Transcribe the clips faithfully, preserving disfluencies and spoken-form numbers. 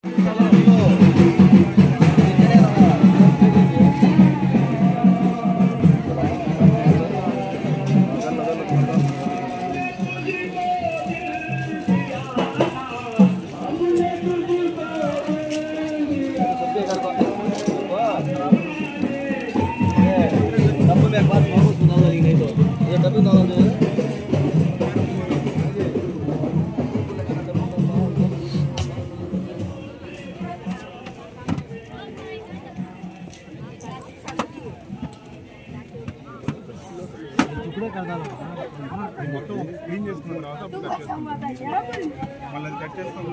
మొత్తం క్లీన్ చేసుకున్న తర్వాత అప్పుడు కట్ చేస్తాం మళ్ళీ అది కట్ చేస్తాం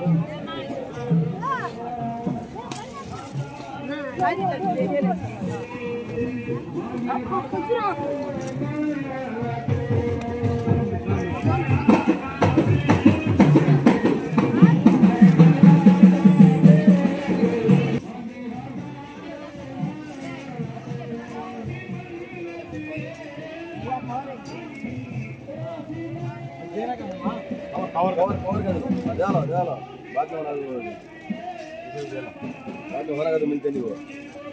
कवर कवर कवर कर दो डालो डालो बाद में बना दो इसे डालो बाद में बना कर मिलते नहीं वो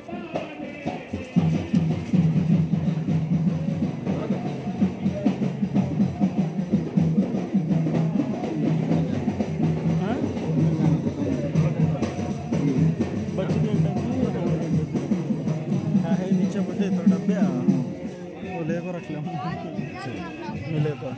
है नीचे बैठे तो डब्बे वो लेकर रख लो मिले तो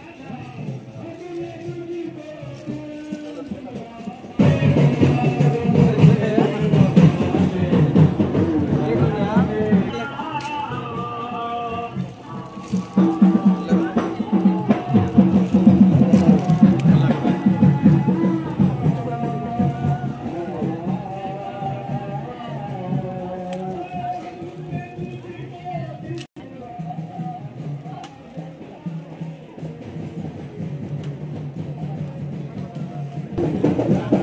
Thank you.